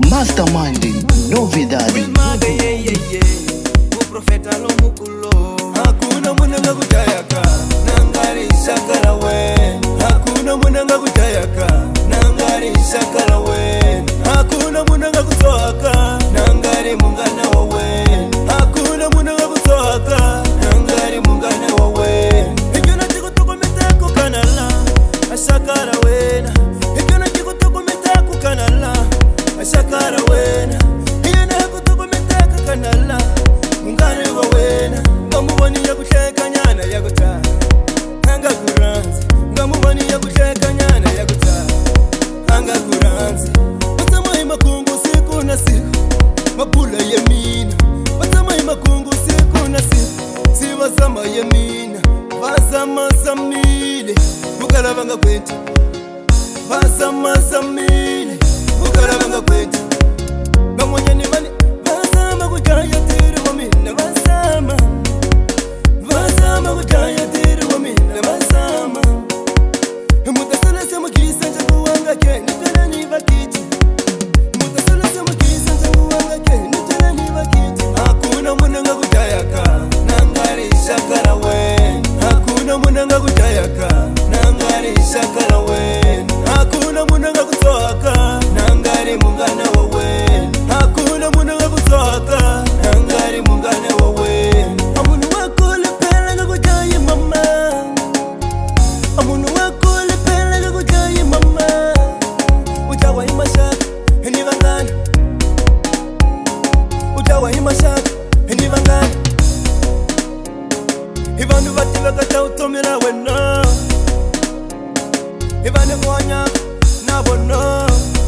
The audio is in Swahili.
Masterminding, novidade. Profeta lo mukulo hakuna munanga kutayaka nangari shakala we hakuna munanga kutayaka nangari shakala we hakuna munanga kutoaka nangari mungana wawe hakuna munanga kutoaka nangari mungana wawe ikona tikutokometa ku kanala ashakala wena ikona tikutokometa ku kanala ashakala wena iyana kutokometa ku kanala mungane wawena ngamuboni yakuhleka nyana yakuta anga kuranzi ngamuboni yakuhleka nyana yakuta anga kuranzi batamayi makungu siku na siku mapula yemina batamayi makungu siku na siku sibazama yemina bazama samile ukalabanga kwethu bazama samile ukalabanga kwethu ngamonyani mani bazama kujaya Ivanu vativa kata utomira wena Ivanu mwanya na bono